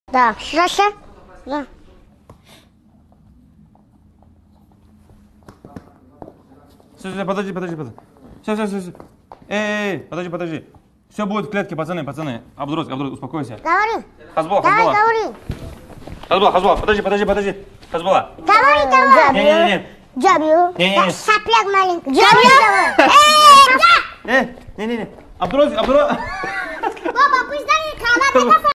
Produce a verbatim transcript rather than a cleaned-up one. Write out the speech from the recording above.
Да, Саша. Да. Все, все, подожди, подожди, подожди. Все, все, все, все. Эй, эй, подожди, подожди. Все будет в клетке, пацаны, пацаны. Абдурос, Абдурос, успокойся. Говори. Хазбола, Давай, Хазбола. говори. Хазбола, Хазбола, подожди, подожди, подожди. Хазбола. Давай, давай. Не, не, не. Джабью. Не, не, не. Сопляк маленький. Джабью. Эй, Эй, не, не, не. Абдурос, Абдурос. Баба, пусть дай канал.